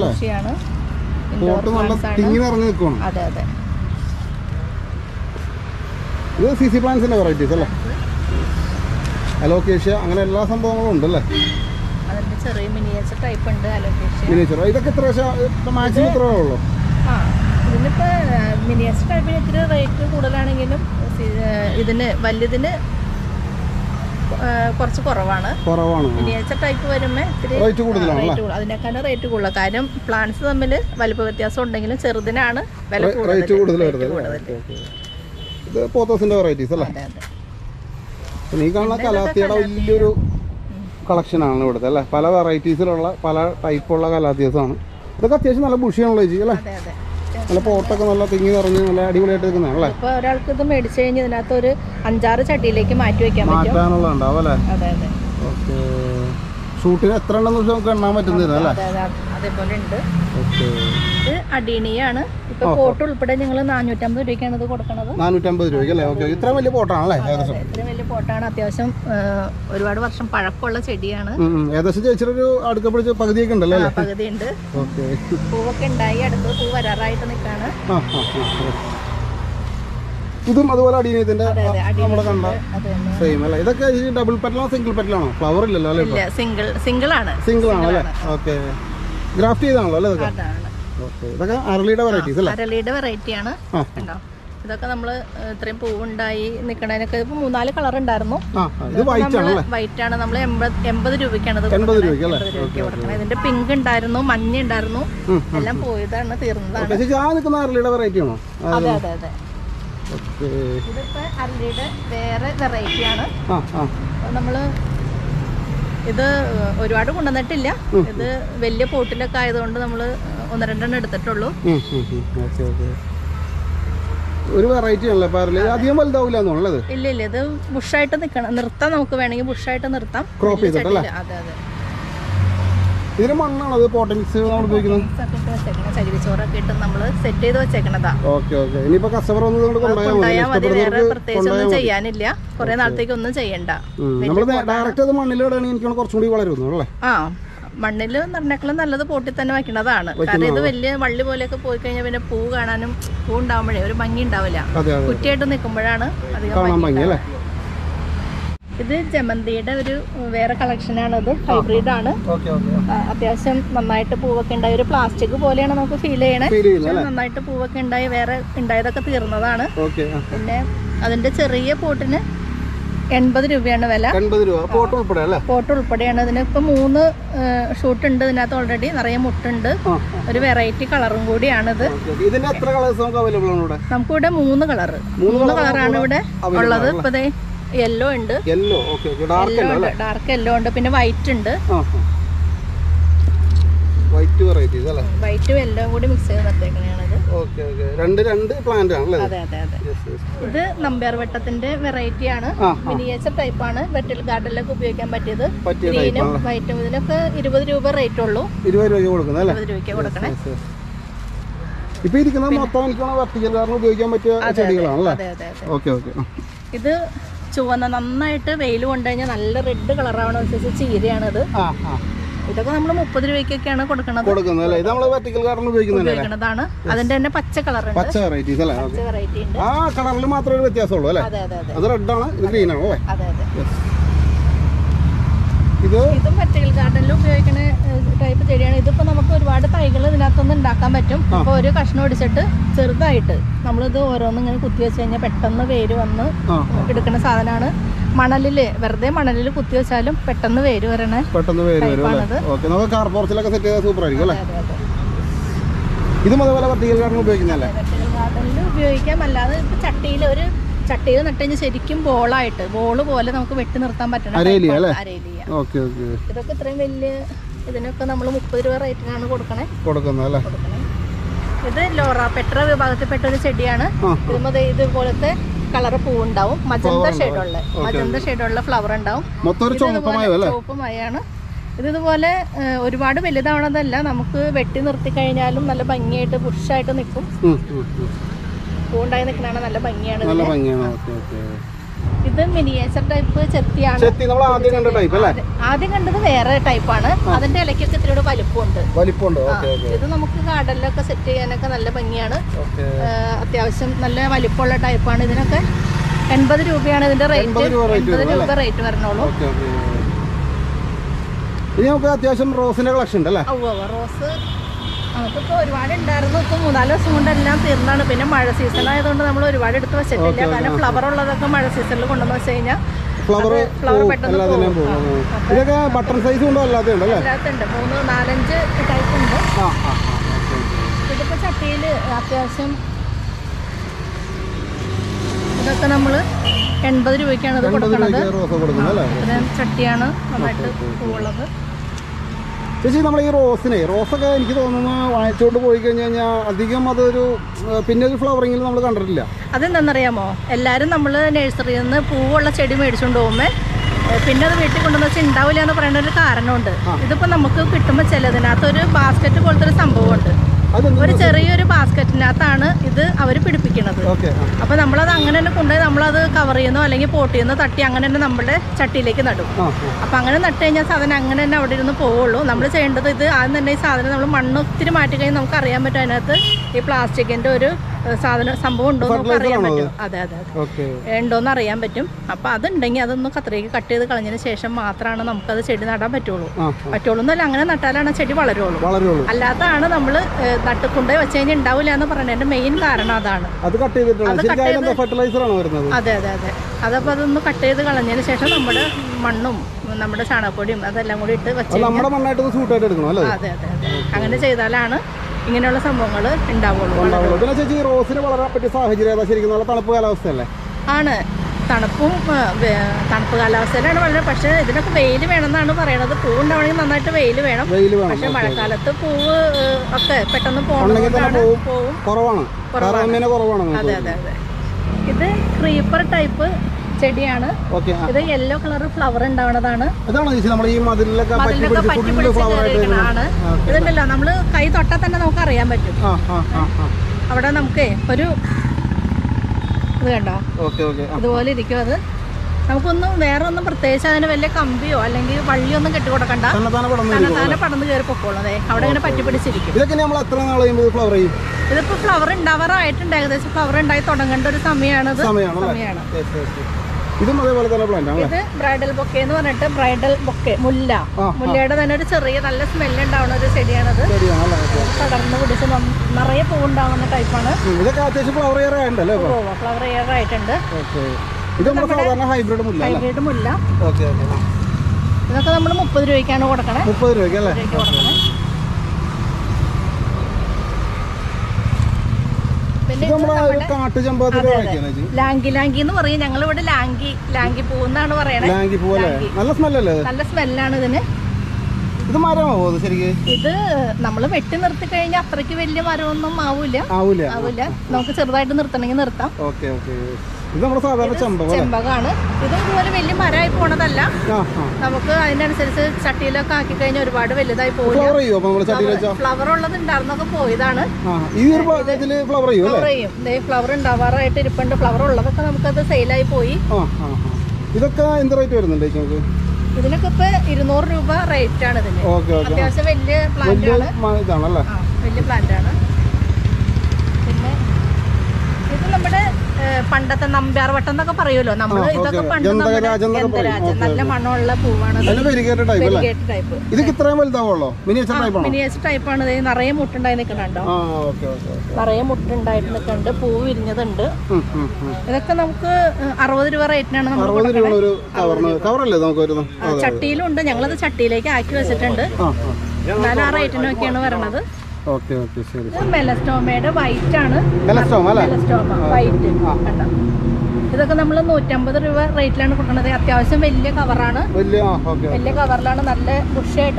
അതെ അതെ. ഇത് സി സി പ്ലാന്റ്സിന്റെ വെറൈറ്റീസ് അല്ലേ? അലോക്കേഷ്യ അങ്ങനെ എല്ലാ സംഭവങ്ങളും ഉണ്ടല്ലേ? അതിന്റെ ചെറിയ മിനിയേച്ചർ ടൈപ്പ് ഉണ്ട്. അലോക്കേഷ്യ മിനിയേച്ചർ ഇതൊക്കെ എത്ര മാക്സിമം എത്ര ഉള്ളൂ? ആ, ഇതിനിപ്പോ മിനിയേച്ചർ ടൈപ്പിന് ഇത്തിരി റേറ്റ് കൂടുതലാണെങ്കിലും ഇതിന് വലുതിന് കുറച്ച് കുറവാണ്. മിനിയേച്ചർ ടൈപ്പ് വരുമ്പോൾ ഇത്തിരി അതിനേക്കാളും റേറ്റ് കൂടുതൽ. കാര്യം പ്ലാന്റ്സ് തമ്മിൽ വലുപ്പ വ്യത്യാസം ഉണ്ടെങ്കിലും ചെറുതിനാണ് വില കൂടുതൽ. ഈ കാണുന്ന കലാത്തിയുടെ വലിയൊരു കളക്ഷനാണ് ഇവിടുത്തെ അല്ലേ? പല വെറൈറ്റീസിലുള്ള പല ടൈപ്പുള്ള കലാത്തിയസാണ്. ഇതൊക്കെ അത്യാവശ്യം നല്ല ബുഷിയാണല്ലോ ചേച്ചി അല്ലേ? നല്ല പോട്ടൊക്കെ നല്ല തിങ്ങി നിറഞ്ഞ് നല്ല അടിപൊളിയായിട്ട് നിൽക്കുന്നതാണല്ലേ? ഇപ്പോൾ ഒരാൾക്ക് ഇത് മേടിച്ചു കഴിഞ്ഞാൽ ഇതിനകത്ത് ഒരു അഞ്ചാറ് ചട്ടിയിലേക്ക് മാറ്റി വെക്കാൻ പറ്റും. മാറ്റാനുള്ള ഉണ്ടാവും അല്ലേ? അതെ അതെ. ഓക്കെ. ഷൂട്ടിന് എത്ര എണ്ണം നമുക്ക് എണ്ണാൻ പറ്റുന്നില്ല അല്ലേ? അതേപോലെ ഉണ്ട്. ഇത് അടീണിയാണ്. ഇപ്പൊ പോട്ട് ഉൾപ്പെടെ ഞങ്ങൾ നാനൂറ്റമ്പത് രൂപയ്ക്കാണ് ഇത് കൊടുക്കുന്നത്. നാനൂറ്റമ്പത് രൂപയ്ക്ക് അല്ലേ? ഇത്ര വലിയ പോട്ടാണല്ലേ? ഏകദേശം ഇത്ര വലിയ പോട്ടാണ്. അത്യാവശ്യം ഒരുപാട് വർഷം പഴക്കമുള്ള ചെടിയാണ്. ഏകദേശം ചേച്ചിയൊരു അടുക്ക പിടിച്ച് പകുതിയൊക്കെ ഉണ്ടല്ലോ? പകുതി ഉണ്ട്. പൂവൊക്കെ ഉണ്ടായി, അടുത്തത് പൂ വരാറായിട്ട് നിൽക്കാണ്. ഇതും അതുപോലെ അടീനത്തിന്റെ നമ്മുടെ കണ്ട സെയിം അല്ലേ? ഇതൊക്കെ ഡബിൾ പെറ്റലാണോ സിംഗിൾ പെറ്റലാണോ? ഫ്ലവർ ഇല്ലല്ലോ അല്ലേ? സിംഗിൾ സിംഗിൾ ആണ്. സിംഗിൾ ആണോ അല്ലേ? ഓക്കെ. ഗ്രാഫ്റ്റ് ചെയ്താണല്ലോ അല്ലേ? ഓക്കെ. ഇതൊക്കെ അരളിയുടെ വെറൈറ്റീസ് അല്ലേ? അരളിയുടെ വെറൈറ്റി ആണ്. ഇതൊക്കെ നമ്മള് ഇത്രയും പൂവുണ്ടായി നിക്കണതിനൊക്കെ ഇപ്പൊ മൂന്നാല് കളർ ഉണ്ടായിരുന്നു. വൈറ്റ് ആണ്. നമ്മൾ എൺപത് രൂപയ്ക്കാണ് ഇത് കൊടുക്കുന്നത്. ഇതിന്റെ പിങ്ക് ഉണ്ടായിരുന്നു, മഞ്ഞ ഉണ്ടായിരുന്നു, എല്ലാം പോയതാണ്, തീർന്നതാണ്. അരളിയുടെ വെറൈറ്റി ആണോ? അതെ അതെ അതെ. ഇതിപ്പോ അരളിയുടെ വേറെ വെറൈറ്റി ആണ്. നമ്മള് ഇത് ഒരുപാട് കൊണ്ടുവന്നിട്ടില്ല. ഇത് വലിയ പോട്ടിലൊക്കെ ആയതുകൊണ്ട് നമ്മള് ഒന്ന് രണ്ടെണ്ണം എടുത്തിട്ടുള്ളൂ. ഒരു വെറൈറ്റി ആണല്ലേ അരളി? അധികം വലുതാവില്ല എന്നുള്ളത്? ഇല്ല ഇല്ല, ഇത് ബുഷായിട്ട് നിൽക്കണം. നിർത്താം, നമുക്ക് വേണമെങ്കിൽ ബുഷായിട്ട് നിർത്താം. ക്രോപ്പ് ചെയ്തിട്ടല്ലേ? അതെ അതെ. ഇതിന് മണ്ണാണ് അത് പോട്ട് മിക്സ് നമ്മൾ ഉപയോഗിക്കുന്നത്? ചകിരിച്ചോറൊക്കെ ഇട്ട് നമ്മള് സെറ്റ് ചെയ്ത് വെച്ചേക്കണതാ. Okay okay. ഇനിയിപ്പോ കസ്റ്റമർ കൊണ്ടുപോയാൽ മതി, വേറെ പ്രത്യേകിച്ച് ഒന്നും ചെയ്യാനില്ല. കുറെ നാളത്തേക്ക് ഒന്നും ചെയ്യണ്ട. ഡയറക്റ്റ് അത് മണ്ണിലിടാണെങ്കിൽ എനിക്ക് കുറച്ചും കൂടി വളരുന്നു. ആ, മണ്ണില് നിറഞ്ഞേക്കളും നല്ലത് പോട്ടി തന്നെ വെക്കണതാണ്. കാരണം ഇത് വലിയ വള്ളി പോലെയൊക്കെ പോയി കഴിഞ്ഞാൽ പിന്നെ പൂ കാണാനും പൂ ഉണ്ടാവുമ്പോഴേ ഒരു ഭംഗി ഉണ്ടാവില്ല. കുറ്റിയായിട്ട് നിൽക്കുമ്പോഴാണ് അധികം ഭംഗി. ഇത് ജമന്തിയുടെ ഒരു വേറെ കളക്ഷനാണ്. ഇത് ഹൈബ്രിഡ് ആണ്. അത്യാവശ്യം നന്നായിട്ട് പൂവൊക്കെ ഉണ്ടായി. ഒരു പ്ലാസ്റ്റിക് പോലെയാണ് നമുക്ക് ഫീൽ ചെയ്യണേ. നന്നായിട്ട് പൂവൊക്കെ ഉണ്ടായി, വേറെ ഉണ്ടായതൊക്കെ തീർന്നതാണ്. പിന്നെ അതിന്റെ ചെറിയ പോട്ടിന് എൺപത് രൂപയാണ് വില. പോട്ട് ഉൾപ്പെടെയാണ്. ഇതിന് ഇപ്പൊ മൂന്ന് ഷൂട്ട് ഉണ്ട് ഇതിനകത്ത്. ഓൾറെഡി നിറയെ മുട്ടുണ്ട്. ഒരു വെറൈറ്റി കളറും കൂടിയാണിത്. നമുക്കിവിടെ മൂന്ന് കളറ് മൂന്ന് കളറാണ് ഇവിടെ ഉള്ളത്. ഇപ്പൊ യെല്ലോ ഉണ്ട്, ഡാർക്ക് യെല്ലോ ഉണ്ട്, പിന്നെ വൈറ്റ് ഉണ്ട്. വൈറ്റും യെല്ലോ കൂടി മിക്സ് ചെയ്ത് നിർത്തേക്കണയാണിത്. അതെ അതെ അതെ. ഇത് നമ്പ്യാർ വട്ടത്തിന്റെ വെറൈറ്റി ആണ്. മിനിയേച്ചർ ടൈപ്പ് ആണ്. വെട്ടിൽ ഗാർഡനിലൊക്കെ ഉപയോഗിക്കാൻ പറ്റിയത്. ഗ്രീനും വൈറ്റും. ഇതിനൊക്കെ ഇരുപത് രൂപ റേറ്റ് ഉള്ളൂ. ഇരുപത് രൂപയ്ക്ക് കൊടുക്കണേ. ഇത് ചുവന്ന നന്നായിട്ട് വെയിൽ കൊണ്ടു കഴിഞ്ഞാൽ നല്ല റെഡ് കളറാവണ അനുസരിച്ച് ചീരയാണിത്. ഇതൊക്കെ നമ്മൾ മുപ്പത് രൂപയ്ക്കൊക്കെയാണ് കൊടുക്കുന്നത്. ഉപയോഗിക്കുന്നതാണ്. അതിന്റെ തന്നെ പച്ച കളർ ഉണ്ട്. ഇതും വെർട്ടിക്കൽ ഗാർഡനിൽ ഉപയോഗിക്കുന്ന ടൈപ്പ് ചെടിയാണ്. ഇതിപ്പോ നമുക്ക് ഒരുപാട് തൈകൾ ഇതിനകത്തൊന്നും ഉണ്ടാക്കാൻ പറ്റും. ഇപ്പൊ ഒരു കഷ്ണം ഒടിച്ചിട്ട് ചെറുതായിട്ട് നമ്മളിത് ഓരോന്നും ഇങ്ങനെ കുത്തി വെച്ച് കഴിഞ്ഞാൽ പെട്ടെന്ന് വേര് വന്ന് എടുക്കുന്ന സാധനമാണ്. മണലില് വെറുതെ മണലില് കുത്തി വെച്ചാലും പെട്ടെന്ന് വേര് വരണേ. ഗാർഡനിൽ ഉപയോഗിക്കാം. അല്ലാതെ ഇപ്പൊ ചട്ടിയിൽ ഒരു ചട്ടിയിൽ നട്ടുകഴിഞ്ഞാൽ ശരിക്കും ബോളായിട്ട് ബോള് പോലെ നമുക്ക് വെട്ടി നിർത്താൻ പറ്റണം. ഇതൊക്കെ ഇത്രയും വലിയ ഇതിനൊക്കെ നമ്മൾ മുപ്പത് രൂപ റേറ്റിനാണ് കൊടുക്കണേ. ഇത് ലോറ പെട്ര വിഭാഗത്തിൽപ്പെട്ട ഒരു ചെടിയാണ്. ഇതുമ്പോൾ ഇതുപോലത്തെ കളർ പൂവുണ്ടാവും. മജന്ത ഷെയ്ഡുള്ള മജന്ത ഷെയ്ഡുള്ള ഫ്ലവർ ഉണ്ടാവും. ചുവപ്പുമായാണ്. ഇത് ഇതുപോലെ ഒരുപാട് വലുതാവണതല്ല. നമുക്ക് വെട്ടി നിർത്തി കഴിഞ്ഞാലും നല്ല ഭംഗിയായിട്ട് ബുഷായിട്ട് നിൽക്കും. പൂണ്ടായി നിൽക്കണ നല്ല ഭംഗിയാണ്. ഇത് മിനിയേച്ചർ ടൈപ്പ് ചെത്തിയാണ്. ആദ്യം കണ്ടത് വേറെ ടൈപ്പാണ്. അതിന്റെ ഇലക്കൊക്കെ ഇത്തിരി വലുപ്പമുണ്ട്. ഇത് നമുക്ക് ഗാർഡനിലൊക്കെ സെറ്റ് ചെയ്യാനൊക്കെ നല്ല ഭംഗിയാണ്. അത്യാവശ്യം നല്ല വലിപ്പമുള്ള ടൈപ്പാണ്. ഇതിനൊക്കെ എൺപത് രൂപയാണ് ഇതിന്റെ റേറ്റ്. എൺപത് രൂപ റേറ്റ് വരണോളൂ. അത്യാവശ്യം റോസിന്റെ കളക്ഷൻ ഉണ്ടല്ലേ? റോസ് നമുക്കിപ്പോൾ ഒരുപാട് ഉണ്ടായിരുന്നു. ഇപ്പൊ മൂന്നാല് ദിവസം കൊണ്ട് എല്ലാം തീർന്നാണ്. പിന്നെ മഴ സീസൺ ആയതുകൊണ്ട് നമ്മൾ ഒരുപാട് എടുത്ത് വെച്ചിട്ടില്ല. കാരണം ഫ്ലവർ ഉള്ളതൊക്കെ മഴ സീസണിൽ കൊണ്ടുവന്ന് വെച്ച് കഴിഞ്ഞാൽ ഫ്ലവർ പെട്ടെന്ന് അല്ലാത്തുണ്ട്. മൂന്ന് നാലഞ്ച് ടൈപ്പ് ഉണ്ട്. ഇതിപ്പോ ചട്ടിയിൽ അത്യാവശ്യം ഇതൊക്കെ നമ്മള് എൺപത് രൂപയ്ക്കാണ് ഇത് കൊടുക്കുന്നത്. ചട്ടിയാണ് നന്നായിട്ട് പൂവുള്ളത്. ചേച്ചി നമ്മൾ ഈ റോസിനെ റോസൊക്കെ എനിക്ക് തോന്നുന്നു വാങ്ങിച്ചുകൊണ്ട് പോയി കഴിഞ്ഞ് കഴിഞ്ഞാൽ അധികം അതൊരു പിന്നെ ഒരു ഫ്ലവറിങ്ങിൽ നമ്മൾ കണ്ടിട്ടില്ല. അതെന്താണെന്നറിയാമോ, എല്ലാവരും നമ്മൾ നഴ്സറിയിൽ നിന്ന് പൂവുള്ള ചെടി മേടിച്ചുകൊണ്ട് പോകുമ്പോൾ പിന്നെ അത് വീട്ടിൽ കൊണ്ടുവന്ന് വെച്ചാൽ ഉണ്ടാവില്ല എന്ന് പറയുന്ന ഒരു കാരണമുണ്ട്. ഇതിപ്പോൾ നമുക്ക് കിട്ടുമ്പോൾ ചിലതിനകത്ത് ഒരു ബാസ്ക്കറ്റ് പോലത്തെ ഒരു സംഭവമുണ്ട്. ഒരു ചെറിയൊരു ബാസ്ക്കറ്റിനകത്താണ് ഇത് അവർ പിടിപ്പിക്കുന്നത്. അപ്പോൾ നമ്മളത് അങ്ങനെ തന്നെ കൊണ്ടുപോയി നമ്മളത് കവർ ചെയ്യുന്നോ അല്ലെങ്കിൽ പോട്ട് ചെയ്യുന്നോ തട്ടി അങ്ങനെ തന്നെ നമ്മുടെ ചട്ടിയിലേക്ക് നടും. അപ്പോൾ അങ്ങനെ നട്ട് കഴിഞ്ഞാൽ സാധനം അങ്ങനെ തന്നെ അവിടെ ഇരുന്ന് പോവുള്ളൂ. നമ്മൾ ചെയ്യേണ്ടത് ഇത് ആദ്യം തന്നെ ഈ സാധനം നമ്മൾ മണ്ണ് ഒത്തിരി മാറ്റി കഴിഞ്ഞാൽ നമുക്ക് അറിയാൻ പറ്റും അതിനകത്ത് ഈ പ്ലാസ്റ്റിക്കിൻ്റെ ഒരു സാധനം സംഭവം ഉണ്ടോ എന്ന് നമുക്ക് അറിയാൻ പറ്റും. അതെ അതെ അതെ ഉണ്ടോയെന്ന് അറിയാൻ പറ്റും. അപ്പോൾ അതുണ്ടെങ്കിൽ അതൊന്ന് കത്രിക കട്ട് ചെയ്ത് കളഞ്ഞതിന് ശേഷം മാത്രമാണ് നമുക്കത് ചെടി നടാൻ പറ്റുള്ളൂ. പറ്റുള്ളൂ എന്നല്ല, അങ്ങനെ നട്ടാലാണ് ചെടി വളരുള്ളൂ. അല്ലാത്തതാണ് നമ്മൾ നട്ടുകൊണ്ടേ വെച്ച് കഴിഞ്ഞാൽ ഉണ്ടാവില്ല എന്ന് പറയുന്നതിന്റെ മെയിൻ കാരണം അതാണ്. അതെ അതെ അതെ അതപ്പോൾ അതൊന്ന് കട്ട് ചെയ്ത് കളഞ്ഞതിന് ശേഷം നമ്മുടെ മണ്ണും നമ്മുടെ ചാണകപ്പൊടിയും അതെല്ലാം കൂടി ഇട്ട് വെച്ച് അതെ അതെ അതെ അങ്ങനെ ചെയ്താലാണ് ഇങ്ങനെയുള്ള സംഭവങ്ങൾ ഉണ്ടാവുള്ളൂ. തണുപ്പ് കാലാവസ്ഥയല്ലേ? ആണ്, തണുപ്പും തണുപ്പ് കാലാവസ്ഥയിലാണ് വളരെ. പക്ഷെ ഇതിനൊക്കെ വെയിൽ വേണമെന്നാണ് പറയണത്. പൂവ് ഉണ്ടാവണമെങ്കിൽ നന്നായിട്ട് വെയിൽ വേണം. പക്ഷെ മഴക്കാലത്ത് പൂവ് ഒക്കെ പെട്ടെന്ന് പോകണമെന്നാണ് പൂവും കുറവാണ്. അതെ അതെ അതെ ഇത് ക്രീപ്പർ ടൈപ്പ് ചെടിയാണ്. ഇത് യെല്ലോ കളർ ഫ്ലവർ ഉണ്ടാവുന്നതാണ്. മതിലൊക്കെ പറ്റി പിടിച്ചിരിക്കണതാണ്. ഇതുണ്ടല്ലോ നമ്മള് കൈ തൊട്ടാൽ തന്നെ നമുക്ക് അറിയാൻ പറ്റും. അവിടെ നമുക്ക് ഒരു ഇത് കണ്ടോ അതുപോലെ ഇരിക്കും. അത് നമുക്കൊന്നും വേറെ ഒന്നും പ്രത്യേകിച്ച് അതിന് വലിയ കമ്പിയോ അല്ലെങ്കിൽ വള്ളിയോ ഒന്നും കെട്ടിക്കൊടുക്കണ്ട. തന്നെത്താനെ പടന്ന് കയറി പൊക്കോളൂ. അതെ അവിടെ ഇങ്ങനെ പറ്റി പിടിച്ചിരിക്കും. ഇതിപ്പോ ഫ്ലവർ ഉണ്ടാവാറായിട്ടുണ്ട്. ഏകദേശം ഫ്ലവർ ഉണ്ടായി തുടങ്ങേണ്ട ഒരു സമയമാണ്. സമയമാണ് ഇതും അതേപോലെ തന്നെ പ്ലാന്റ് ആണ്. ഇത് ബ്രൈഡൽ ബൊക്കെ എന്ന് പറഞ്ഞിട്ട് ബ്രൈഡൽ ബൊക്കെ മുല്ല, മുല്ലയുടെ തന്നെ ഒരു ചെറിയ നല്ല സ്മെല്ല് ഉണ്ടാവുന്ന ഒരു ചെടിയാണത്. പടർന്ന് പിടിച്ച് നിറയെ പൂവുണ്ടാവുന്ന ടൈപ്പാണ്. ഫ്ലവർ എയർ ആയിട്ടുണ്ട്. ഹൈബ്രിഡ് മുല്ല. ഇതൊക്കെ നമ്മൾ മുപ്പത് രൂപയ്ക്കാണ് കൊടുക്കണേ. മുപ്പത് രൂപയ്ക്ക് അല്ലേ? ലാങ്കി ലാങ്കി എന്ന് പറയും. ഞങ്ങൾ ഇവിടെ ലാങ്കി ലാങ്കി പൂന്നാണ് പറയണത്. നല്ല സ്മെല്ലാണ് ഇതിന്. ഇത് മരമാവോ ശരിക്കും? ഇത് നമ്മള് വെട്ടി നിർത്തി കഴിഞ്ഞാൽ അത്രയ്ക്ക് വലിയ മരമൊന്നും ആവൂല ആവൂല നമുക്ക് ചെറുതായിട്ട് നിർത്തണമെങ്കിൽ നിർത്താം. ചെമ്പകാണ്. ഇത് ഇതുപോലെ വലിയ മരമായി പോണതല്ല. നമുക്ക് അതിനനുസരിച്ച് ചട്ടിയിലൊക്കെ ആക്കി കഴിഞ്ഞാൽ ഒരുപാട് വലുതായി പോകില്ല. ഫ്ലവർ ഉള്ളത് ഉണ്ടായിരുന്നൊക്കെ പോയതാണ്. ഫ്ലവർ ചെയ്യും. ഫ്ലവർ ഉണ്ടാവാറായിട്ട് ഇരിപ്പുണ്ട്. ഫ്ലവർ ഉള്ളതൊക്കെ നമുക്കത് സെയിലായി പോയി. ഇതൊക്കെ എന്ത് റേറ്റ് വരുന്നുണ്ട് നമുക്ക്? ഇതിനൊക്കെ ഇപ്പൊ ഇരുന്നൂറ് രൂപ റേറ്റ് ആണ് ഇതിന്. അത്യാവശ്യം വലിയ പ്ലാന്റ് ആണ്. വലിയ പ്ലാന്റ് ആണ്. പിന്നെ ഇത് നമ്മുടെ പണ്ടത്തെ നമ്പ്യാർവട്ടം എന്നൊക്കെ പറയുമല്ലോ നമ്മള്. ഇതൊക്കെ പണ്ട് ഗന്ധരാജൻ നല്ല മണമുള്ള പൂവാണ്. മിനിയേച്ചർ ടൈപ്പാണ്. നിറയെ മുട്ടുണ്ടായി നിൽക്കണുണ്ടോ? നിറയെ മുട്ടുണ്ടായിട്ട് നിൽക്കുന്നുണ്ട്. പൂവ് വിരിഞ്ഞതുണ്ട്. ഇതൊക്കെ നമുക്ക് അറുപത് രൂപ റേറ്റിനാണ് നമ്മൾ. ചട്ടിയിലുണ്ട്. ഞങ്ങളത് ചട്ടിയിലേക്ക് ആക്കി വെച്ചിട്ടുണ്ട്. എന്നാലും ആ റേറ്റിനൊക്കെയാണ് വരണത്. മെലസ്റ്റോമയുടെ വൈറ്റ് ആണ്. മെലസ്റ്റോമ വൈറ്റ് കണ്ടോ? ഇതൊക്കെ നമ്മൾ നൂറ്റമ്പത് രൂപ റേറ്റിലാണ് കൊടുക്കുന്നത്. അത്യാവശ്യം വലിയ കവറാണ്. വലിയ കവറിലാണ്. നല്ല ബുഷായിട്ട്.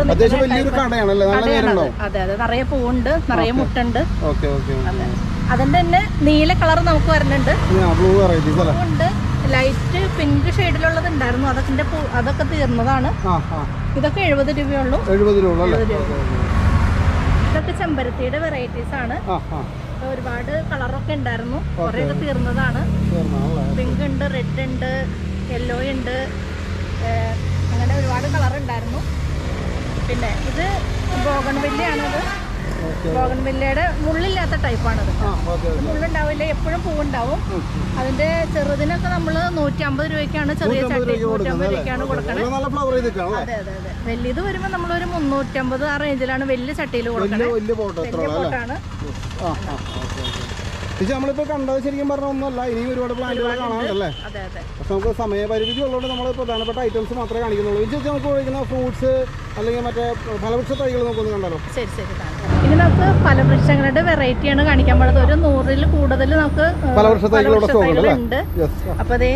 അതെ അതെ നിറയെ പൂവുണ്ട്, നിറയെ മുട്ടുണ്ട്. അതിന്റെ തന്നെ നീല കളർ നമുക്ക് വരുന്നുണ്ട്. പൂവുണ്ട്. ലൈറ്റ് പിങ്ക് ഷെയ്ഡിലുള്ളത് ഉണ്ടായിരുന്നു. അതൊക്കെ അതൊക്കെ തീർന്നതാണ്. ഇതൊക്കെ എഴുപത് രൂപയുള്ളൂ. എഴുപത് രൂപ. ഇതൊക്കെ ചെമ്പരത്തിയുടെ വെറൈറ്റീസ് ആണ്. ഒരുപാട് കളറൊക്കെ ഉണ്ടായിരുന്നു. കുറെയൊക്കെ തീർന്നതാണ്. പിങ്ക് ഉണ്ട്, റെഡ് ഉണ്ട്, യെല്ലോ ഉണ്ട്, അങ്ങനെ ഒരുപാട് കളർ ഉണ്ടായിരുന്നു. പിന്നെ ഇത് ബോഗൺവില്ലയാണത്. ബോഗൺവില്ലയുടെ മുള്ളില്ലാത്ത ടൈപ്പാണത്. മുള്ളുണ്ടാവില്ല, എപ്പോഴും പൂവുണ്ടാവും. അതിന്റെ ചെറുതിനൊക്കെ നമ്മൾ നൂറ്റി അമ്പത് രൂപയ്ക്കാണ് ചെറിയ ചട്ടി നൂറ്റമ്പത് രൂപയ്ക്കാണ് കൊടുക്കണത്. അതെ അതെ അതെ വലിയത് വരുമ്പോൾ നമ്മളൊരു മുന്നൂറ്റമ്പത് ആ റേഞ്ചിലാണ് വലിയ ചട്ടിയിൽ കൊടുക്കണത്. വലിയ പോട്ടാണ്. നമ്മളിപ്പോ കണ്ടത് ശരിക്കും പറഞ്ഞ ഒന്നുമല്ല. ഇനിയും ഒരുപാട് പ്ലാന്റുകൾ കാണാനുണ്ടല്ലേ? പക്ഷെ നമുക്ക് സമയപരിമിതി ഉള്ളതുകൊണ്ട് നമ്മൾ പ്രധാനപ്പെട്ട ഐറ്റംസ് മാത്രമേ കാണിക്കുന്നുള്ളൂ. ഇനി ചേച്ചി നമുക്ക് ഉപയോഗിക്കുന്ന ഫ്രൂട്ട്സ് അല്ലെങ്കിൽ മറ്റേ ഫലവൃക്ഷ തൈകൾ നമുക്കൊന്ന് കണ്ടല്ലോ. ശരി ശരി ഇനി നമുക്ക് ഫലവൃക്ഷങ്ങളുടെ വെറൈറ്റിയാണ് കാണിക്കാൻ പാടുന്നത്. ഒരു നൂറിൽ കൂടുതൽ നമുക്ക് ഫലവൃക്ഷ തൈകളുണ്ട്. അപ്പൊ അതേ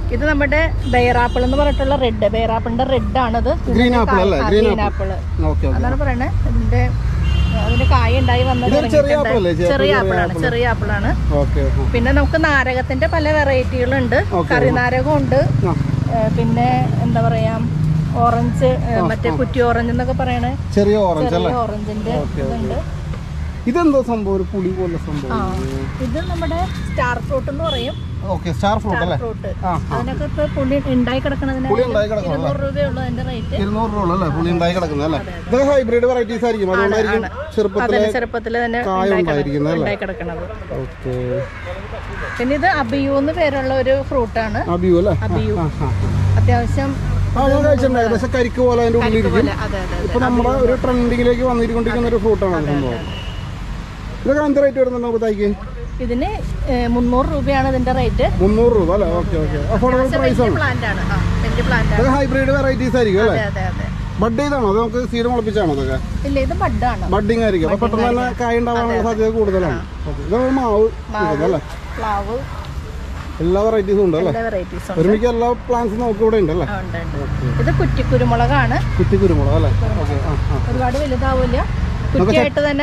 ഇത് നമ്മുടെ ബെയറാപ്പിൾ എന്ന് പറഞ്ഞിട്ടുള്ള റെഡ്, ബെയറാപ്പിളിന്റെ റെഡ് ആണത്. ഗ്രീൻ ആപ്പിൾ അല്ലേ? ഗ്രീൻ ആപ്പിൾ അതാണ് പറയണേ. ഇതിന്റെ അതിന്റെ കായ ഉണ്ടായി വന്നത് ചെറിയ ആപ്പിളാണ്, ചെറിയ ആപ്പിളാണ്. പിന്നെ നമുക്ക് നാരകത്തിന്റെ പല വെറൈറ്റികളുണ്ട്. കറി നാരകം ഉണ്ട്, പിന്നെ എന്താ പറയാ ഓറഞ്ച്, മറ്റേ കുറ്റി ഓറഞ്ച് എന്നൊക്കെ പറയണേ, ചെറിയ ഓറഞ്ചിന്റെ ഇതുണ്ട്. ഇതെന്തോ സംഭവം, ഒരു പുളി പോലെ സംഭവം. ഇത് നമ്മുടെ സ്റ്റാർ ഫ്രൂട്ട് എന്ന് പറയും. സ്റ്റാർ ഫ്രൂട്ട് അല്ലേ? അതിനൊക്കെ ഇപ്പൊ പുളി ഉണ്ടായി കിടക്കണതിന് ഇരുന്നൂറ് രൂപയുള്ളൂ അതിന്റെ റേറ്റ്. ഇരുന്നൂറ് രൂപ അല്ലേ പുളി ഉണ്ടായി കിടക്കുന്നത് അല്ലേ? ഇതൊക്കെ ഹൈബ്രിഡ് വെറൈറ്റീസ് ആയിരിക്കും, അതുകൊണ്ടായിരിക്കും ചെറുപ്പത്തിൽ തന്നെ ഉണ്ടായി കിടക്കണത്. പിന്നെ ഇത് അബിയു എന്ന് പേരുള്ള ഒരു ഫ്രൂട്ടാണ്. അബിയു അല്ലേ? അബിയു അത്യാവശ്യം ഏകദേശം കരിക്ക് പോലെ അതിന്റെ ഉള്ളിലിരിക്കും. ഇപ്പൊ നമ്മുടെ ഒരു ട്രെൻഡിങ്ങിലേക്ക് വന്നിരിക്കൊണ്ടിരിക്കുന്ന ഒരു ഫ്രൂട്ടാണ് അത് സംഭവം. ഇതൊക്കെ എന്ത് റേറ്റ് വരുന്നുണ്ട് നമുക്ക് തൈക്ക്? ഇതിന് മുന്നൂറ് രൂപയാണ് ഇതിന്റെ റേറ്റ്. മുന്നൂറ് രൂപ അല്ലേ? Okay okay. അഫോർഡബിൾ പ്രൈസ് ആണ്. ഇതൊക്കെ ഹൈബ്രിഡ് വെറൈറ്റീസ് ആയിരിക്കും അല്ലേ? ബഡ് ചെയ്താണോ അത് നമുക്ക് സീഡ് മുളപ്പിച്ചാണോ അതൊക്കെ? ഇല്ല, ഇത് ബഡാണ്. ബഡിങ് ആയിരിക്കും. അപ്പൊ പെട്ടെന്ന് തന്നെ കായ ഉണ്ടാവാനുള്ള സാധ്യത കൂടുതലാണ്. ഇതൊക്കെ മാവ് അല്ലേ? പ്ലാവ് എല്ലാ വെറൈറ്റീസും ഉണ്ട് അല്ലേ? ഒരുമിച്ച് എല്ലാ പ്ലാന്റ്സും നമുക്ക് ഇവിടെ ഉണ്ട് അല്ലേ? ഇത് കുറ്റിക്കുരുമുളകാണ്. കുറ്റിക്കുരുമുളക് അല്ലേ? ഒരുപാട് വലുതാവില്ല, കുറ്റിയായിട്ട് തന്നെ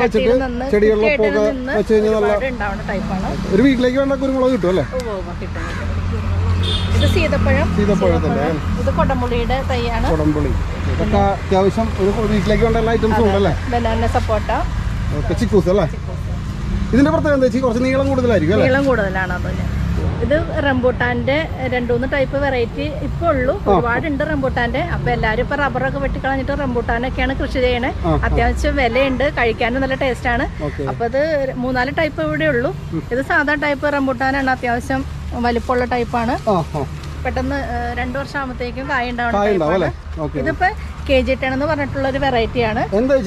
ഒരു വീട്ടിലേക്ക് വേണ്ട കുരുമുളക് കിട്ടും അല്ലേ? ഇത് സീതപ്പഴം. സീതപ്പഴത്തിന്റെ ഇത് കൊടംപുളിയുടെ തൈയാണ്. കൊടംപുളി ഇതൊക്കെ അത്യാവശ്യം ഒരു വീട്ടിലേക്ക് വേണ്ട എല്ലാ ഐറ്റംസും ഉണ്ടല്ലേ? ബനാന സപ്പോട്ട, ചിക്കൂസ് അല്ലേ? ഇതിന്റെ പ്രത്യേകത എന്താ വെച്ചാൽ കുറച്ച് നീളം കൂടുതലായിരിക്കും അല്ലേ? നീളം കൂടുതലാണ്. അതിന് ഇത് റംബൂട്ടാന്റെ രണ്ടുമൂന്ന് ടൈപ്പ് വെറൈറ്റി ഇപ്പൊ ഉള്ളൂ. ഒരുപാടുണ്ട് റംബൂട്ടാന്റെ. അപ്പൊ എല്ലാരും ഇപ്പൊ റബ്ബറൊക്കെ വെട്ടിക്കളഞ്ഞിട്ട് റംബൂട്ടാനൊക്കെയാണ് കൃഷി ചെയ്യണേ. അത്യാവശ്യം വിലയുണ്ട്, കഴിക്കാനും നല്ല ടേസ്റ്റ് ആണ്. അപ്പൊ ഇത് മൂന്നാല് ടൈപ്പ് ഇവിടെ ഉള്ളൂ. ഇത് സാധാ ടൈപ്പ് റംബൂട്ടാനാണ്, അത്യാവശ്യം വലിപ്പമുള്ള ടൈപ്പാണ്. പെട്ടെന്ന് രണ്ടു വർഷം ആകുമ്പോഴത്തേക്കും കായ ഉണ്ടാവണം. ഇതിപ്പോ കെ ജി ടെൻ എന്ന് പറഞ്ഞിട്ടുള്ള ഒരു വെറൈറ്റി ആണ്.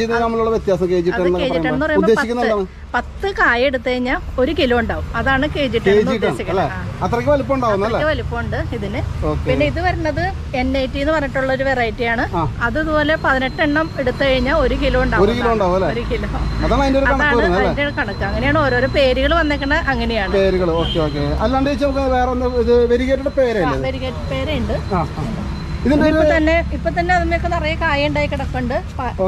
പത്ത് കായ എടുത്തു കഴിഞ്ഞാൽ ഒരു കിലോ ഉണ്ടാവും. അതാണ് കെ ജി ടെൻ ഉദ്ദേശിക്കുന്നത്. അത്രയ്ക്ക് വലിപ്പമുണ്ട് ഇതിന്. പിന്നെ ഇത് വരുന്നത് എൻ എയ്റ്റി എന്ന് പറഞ്ഞിട്ടുള്ള ഒരു വെറൈറ്റി ആണ്. അതുപോലെ പതിനെട്ട് എണ്ണം എടുത്തു കഴിഞ്ഞാൽ ഒരു കിലോ ഉണ്ടാവും. ഒരു കിലോ അതാണ് അതിന്റെ കണക്ക്. അങ്ങനെയാണ് ഓരോരോ പേരുകൾ വന്നേക്കണ. അങ്ങനെയാണ് പേരുണ്ട്. ഇപ്പൊ തന്നെ ഇപ്പൊ തന്നെ അതിനൊക്കെ നിറയെ കായ ഉണ്ടായി കിടക്കുന്നുണ്ട്.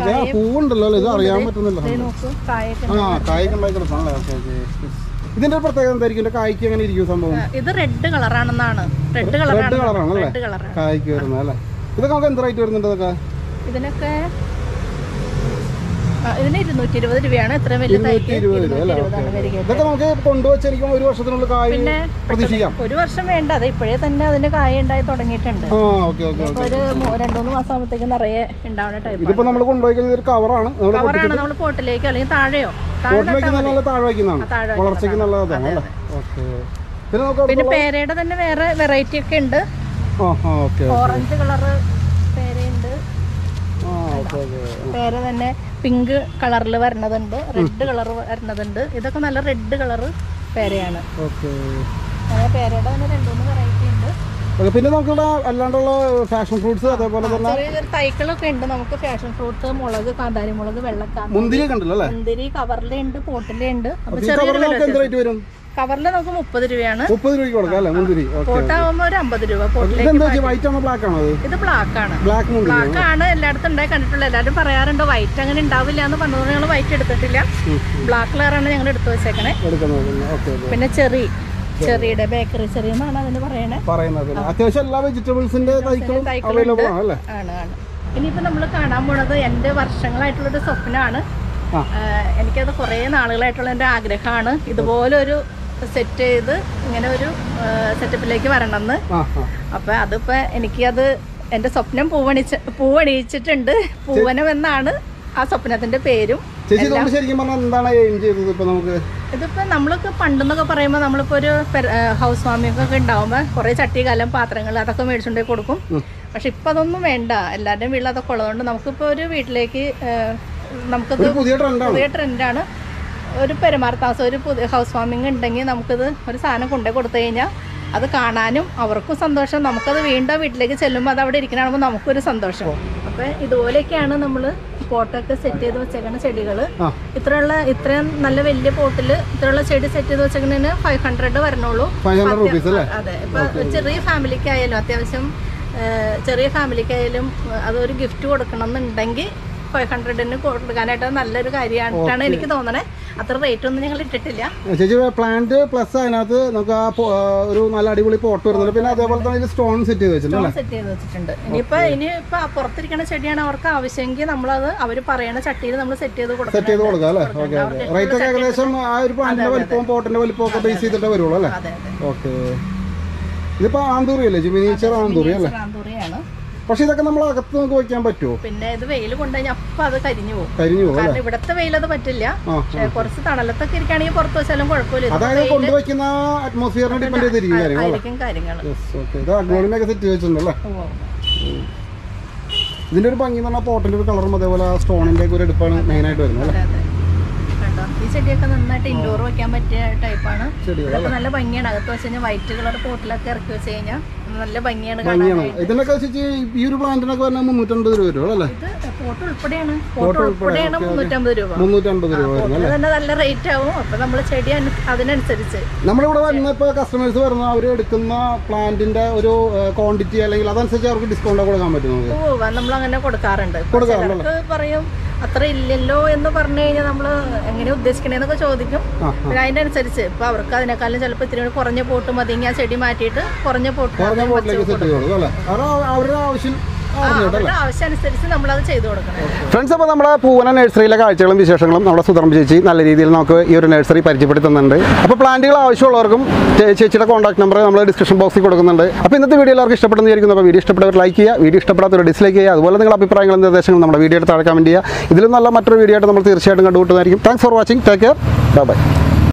ഇതിന്റെ പ്രത്യേകത എന്തായിരിക്കും? കായ്ക്ക് എങ്ങനെ ഇരിക്കും സംഭവം? ഇത് റെഡ് കളറാണെന്നാണ്. റെഡ് കളറാണല്ലേ കായ്ക്ക് വരുന്നത് അല്ലേ? ഇതൊക്കെ നമുക്ക് എന്ത് റേറ്റ് വരുന്നുണ്ട്? ഇതൊക്കെ ഇതിനൊക്കെ ഇതിന് ഇരുന്നൂറ്റി ഇരുപത് രൂപയാണ്. ഇത്രയും വലിയ ഇതൊക്കെ നമുക്ക് കൊണ്ടുവച്ചിരിക്കും ഒരു വർഷത്തിനുള്ളിൽ കായ പ്രതീക്ഷിക്കാം. ഒരു വർഷം വേണ്ട, അത് ഇപ്പോഴേ തന്നെ അതിന് കായ ഉണ്ടായി തുടങ്ങിയിട്ടുണ്ട്. ഒരു രണ്ടുമൂന്ന് മാസം ആകുമ്പോഴത്തേക്ക് നിറയെ ഉണ്ടാവുന്ന ടൈപ്പ്. ഇതിപ്പോ നമ്മൾ കൊണ്ടുപോയി ഒരു കവറാണ്. കവറാണ് നമ്മൾ പോട്ടിലേക്ക് അല്ലെങ്കിൽ താഴെയോ താഴെ വയ്ക്കുന്നതാണ്. വളർച്ചയ്ക്ക് നല്ലതാണ്. പിന്നെ പേരയുടെ തന്നെ വേറെ വെറൈറ്റി ഒക്കെ ഉണ്ട്. ഓറഞ്ച് കളറ് പേരയുണ്ട്. പേര തന്നെ പിങ്ക് കളറിൽ വരുന്നതുണ്ട്, റെഡ് കളർ വരുന്നതുണ്ട്. ഇതൊക്കെ നല്ല റെഡ് കളറ് പേരയാണ്. പേരയുടെ തന്നെ രണ്ടുമൂന്ന് വെറൈറ്റി ഉണ്ട്. പിന്നെ നമുക്കിവിടെ അല്ലാണ്ടുള്ള ഫാഷൻ ഫ്രൂട്ട്സ് അതേപോലെ തന്നെ ചെറിയൊരു തൈക്കളൊക്കെ ഉണ്ട്. നമുക്ക് ഫാഷൻ ഫ്രൂട്ട്സ്, മുളക്, കാന്താരി മുളക്, വെള്ളക്കാന്താരി, മുന്തിരി കണ്ടല്ലോ. മുന്തിരി കവറിലുണ്ട്, പോട്ടിലുണ്ട്. അപ്പൊ ചെറിയ കവറിൽ നമുക്ക് മുപ്പത് രൂപയാണ്. മുപ്പത് രൂപയ്ക്ക് കൊടുക്കാം അല്ലേ മുന്തിരി? പോട്ടാവുമ്പോ ഒരു അമ്പത് രൂപ. ഇത് ബ്ലാക്ക് ആണ്. ബ്ലാക്ക് ആണ് എല്ലായിടത്തും ഉണ്ടായി കണ്ടിട്ടുള്ളത്. എല്ലാവരും പറയാറുണ്ട് വൈറ്റ് അങ്ങനെ ഉണ്ടാവില്ല എന്ന് പറഞ്ഞതുകൊണ്ട് ഞങ്ങൾ വൈറ്റ് എടുത്തിട്ടില്ല. ബ്ലാക്ക് കളറാണ് ഞങ്ങൾ എടുത്തു വെച്ചേക്കണേ. പിന്നെ ചെറി, ചെറിയുടെ ബേക്കറി ചെറി എന്നാണ് അതിന് പറയണേ. അത്യാവശ്യം എല്ലാ വെജിറ്റബിൾസിന്റെ ആണ് ആണ്. ഇനിയിപ്പോ നമ്മൾ കാണാൻ പോണത് എന്റെ വർഷങ്ങളായിട്ടുള്ളൊരു സ്വപ്നമാണ്. എനിക്കത് കുറേ നാളുകളായിട്ടുള്ള എൻ്റെ ആഗ്രഹമാണ് ഇതുപോലൊരു സെറ്റ് ചെയ്ത് ഇങ്ങനെ ഒരു സെറ്റപ്പിലേക്ക് വരണമെന്ന്. അപ്പൊ അതിപ്പോ എനിക്കത് എൻ്റെ സ്വപ്നം പൂവണിച്ച പൂവണിയിച്ചിട്ടുണ്ട്. പൂവനം എന്നാണ് ആ സ്വപ്നത്തിന്റെ പേരും. ഇതിപ്പോ നമ്മളൊക്കെ പണ്ടെന്നൊക്കെ പറയുമ്പോ നമ്മളിപ്പോ ഒരു ഹൗസ് വാമിംഗ് ഒക്കെ ഉണ്ടാവുമ്പോ കുറെ ചട്ടി കലം പാത്രങ്ങൾ അതൊക്കെ മേടിച്ചുകൊണ്ടേ കൊടുക്കും. പക്ഷെ ഇപ്പൊ അതൊന്നും വേണ്ട. എല്ലാവരുടെയും വീട്ടിൽ അതൊക്കെ ഉള്ളതുകൊണ്ട് നമുക്കിപ്പോ ഒരു വീട്ടിലേക്ക് നമുക്കത് പുതിയ ട്രെൻഡാണ്. ഒരു പെരുമാറത്താമസം, ഒരു പുതിയ ഹൗസ് വാമിംഗ് ഉണ്ടെങ്കിൽ നമുക്കിത് ഒരു സാധനം കൊണ്ടേ കൊടുത്തു കഴിഞ്ഞാൽ അത് കാണാനും അവർക്കും സന്തോഷം, നമുക്കത് വീണ്ടും വീട്ടിലേക്ക് ചെല്ലുമ്പോൾ അത് അവിടെ ഇരിക്കണാകുമ്പോൾ നമുക്കൊരു സന്തോഷം. അപ്പം ഇതുപോലെയൊക്കെയാണ് നമ്മൾ പോട്ടൊക്കെ സെറ്റ് ചെയ്ത് വെച്ചേക്കുന്ന ചെടികൾ ഇത്രയുള്ള ഇത്രയും നല്ല വലിയ പോട്ടിൽ ഇത്രയുള്ള ചെടി സെറ്റ് ചെയ്ത് വെച്ചേക്കുന്നതിന് ഫൈവ് ഹൺഡ്രഡ് വരണുള്ളൂ. അതെ, ഇപ്പൊ ചെറിയ ഫാമിലിക്കായാലും അത്യാവശ്യം ചെറിയ ഫാമിലിക്കായാലും അതൊരു ഗിഫ്റ്റ് കൊടുക്കണം എന്നുണ്ടെങ്കിൽ ഫൈവ് ഹൺഡ്രഡിന് കൊടുക്കാനായിട്ട് നല്ലൊരു കാര്യമായിട്ടാണ് എനിക്ക് തോന്നണേ. അത്ര റേറ്റ് ഒന്നും ഞങ്ങൾ ഇട്ടിട്ടില്ല. ചേച്ചി പ്ലാന്റ് പ്ലസ് അതിനകത്ത് നമുക്ക് ആ ഒരു നല്ല അടിപൊളി പോട്ട് വരുന്നുണ്ട്. പിന്നെ അതേപോലെ തന്നെ സ്റ്റോൺ സെറ്റ് ചെയ്ത് വെച്ചിട്ടുണ്ട് സെറ്റ് ചെയ്ത് വെച്ചിട്ടുണ്ട്. ഇനിയിപ്പോ ഇനിയിപ്പോ പുറത്തിരിക്കുന്ന ചെടിയാണ് അവർക്ക് ആവശ്യമെങ്കിൽ നമ്മളത് അവർ പറയുന്ന ചട്ടിയിൽ നമ്മൾ സെറ്റ് ചെയ്ത് കൊടുക്കാം സെറ്റ് ചെയ്ത് കൊടുക്കാം അല്ലേ? Okay okay. റേറ്റ് ഒക്കെ ഏകദേശം ആ ഒരു പ്ലാന്റിന്റെ വലിപ്പവും പോട്ടിന്റെ വലിപ്പവും ഒക്കെ ബേസ് ചെയ്തിട്ട് വരുള്ളൂ അല്ലേ? ഓക്കെ. ഇതിപ്പോ ആന്തൂറി അല്ലേ? മിനിയേച്ചർ ആന്തൂറി അല്ലേ? ആന്തൂറിയാണ്. പക്ഷെ ഇതൊക്കെ നമ്മൾ അകത്ത് നമുക്ക് വെക്കാൻ പറ്റുമോ? പിന്നെ ഇത് വെയിൽ കൊണ്ടുകഴിഞ്ഞാൽ അപ്പൊ അത് കരിഞ്ഞു പോകും. കരിഞ്ഞു പോകും. കാരണം ഇവിടത്തെ വെയിൽ അത് പറ്റില്ല. കുറച്ച് തണലത്തൊക്കെ ഇരിക്കുകയാണെങ്കിൽ പുറത്ത് വെച്ചാലും കുഴപ്പമില്ല. അതായത് കൊണ്ടുവയ്ക്കുന്ന അറ്റ്മോസ്ഫിയറിനെ ഡിപ്പെൻഡ് ചെയ്തിരിക്കും കാര്യങ്ങൾ. സെറ്റ് വെച്ചിട്ടുണ്ടല്ലേ? ഇതിന്റെ ഒരു ഭംഗി എന്ന് പറഞ്ഞാൽ പോട്ടിന്റെ ഒരു കളറും അതേപോലെ സ്റ്റോണിന്റെ ഒരു എടുപ്പാണ് മെയിൻ ആയിട്ട് വരുന്നത് അല്ലേ? ഈ ചെടിയൊക്കെ നന്നായിട്ട് ഇൻഡോർ വെക്കാൻ പറ്റിയ ടൈപ്പാണ്. ഇതൊക്കെ നല്ല ഭംഗിയാണ്. അകത്ത് വെച്ച് കഴിഞ്ഞാൽ വൈറ്റ് കളർ പോട്ടിലൊക്കെ ഇറക്കി വെച്ച് കഴിഞ്ഞാൽ നല്ല ഭംഗിയാണ്. ഇതിനൊക്കെ ഈ ഒരു പ്ലാന്റിനൊക്കെ പറഞ്ഞാൽ മുന്നൂറ്റമ്പത് രൂപ വരും അല്ലേ? ഇത് പോട്ട് ഉൾപ്പെടെയാണ്. പോട്ട് ഉൾപ്പെടെയാണ് മുന്നൂറ്റമ്പത് രൂപ. മുന്നൂറ്റമ്പത് രൂപ തന്നെ നല്ല റേറ്റ് ആവും. അപ്പൊ നമ്മള് ചെടി അതിനനുസരിച്ച് നമ്മളിവിടെ വരുന്ന ഇപ്പൊ കസ്റ്റമേഴ്സ് വരുന്ന അവർ എടുക്കുന്ന പ്ലാന്റിന്റെ ഒരു ക്വാണ്ടിറ്റി അല്ലെങ്കിൽ അതനുസരിച്ച് അവർക്ക് ഡിസ്കൗണ്ട് കൊടുക്കാൻ പറ്റും. ഓ, നമ്മൾ അങ്ങനെ കൊടുക്കാറുണ്ട്. കൊടുക്കാറുണ്ട് പറയും അത്ര ഇല്ലല്ലോ എന്ന് പറഞ്ഞു കഴിഞ്ഞാൽ നമ്മള് എങ്ങനെ ഉദ്ദേശിക്കണേന്നൊക്കെ ചോദിക്കും. പിന്നെ അതിന്റെ അനുസരിച്ച് ഇപ്പൊ അവർക്ക് അതിനേക്കാളും ചിലപ്പോൾ ഇത്തിരി കുറഞ്ഞ പോട്ട് മതി, ആ ചെടി മാറ്റിയിട്ട് കുറഞ്ഞ പോട്ട് അവരുടെ ആവശ്യം ആവശ്യമനുസരിച്ച് നമ്മളത് ചെയ്തു കൊടുക്കണം. ഫ്രണ്ട്സ്, അപ്പോൾ നമ്മുടെ പൂവന നഴ്സറിയിലെ കാഴ്ചകളും വിശേഷങ്ങളും നമ്മുടെ സുധർമ്മ ചേച്ചി നല്ല രീതിയിൽ നമുക്ക് ഈ ഒരു നഴ്സറി പരിചയപ്പെടുത്തി തന്നിട്ടുണ്ട്. അപ്പോൾ പ്ലാന്റുകൾ ആവശ്യമുള്ളവർക്കും ചേച്ചിയുടെ കോൺടാക്ട് നമ്പർ നമ്മൾ ഡിസ്ക്രിപ്ഷൻ ബോക്സിൽ കൊടുക്കുന്നുണ്ട്. അപ്പോൾ ഇന്നത്തെ വീഡിയോ എല്ലാവർക്കും ഇഷ്ടപ്പെടുന്ന വിചാരിക്കുന്നു. അപ്പോൾ വീഡിയോ ഇഷ്ടപ്പെട്ടവർ ലൈക്ക് ചെയ്യുക, വീഡിയോ ഇഷ്ടപ്പെടാത്തവർ ഡിസ്ലൈക്ക് ചെയ്യുക. അതുപോലെ നിങ്ങളുടെ അഭിപ്രായങ്ങളും നിർദ്ദേശങ്ങളും നമ്മുടെ വീഡിയോയുടെ താഴെ കമന്റ് ചെയ്യുക. ഇതിലും നല്ല മറ്റൊരു വീഡിയോ ആയിട്ട് നമ്മൾ തീർച്ചയായിട്ടും കണ്ടുമുട്ടുന്നതായിരിക്കും. Thanks for watching. Take care. Bye by.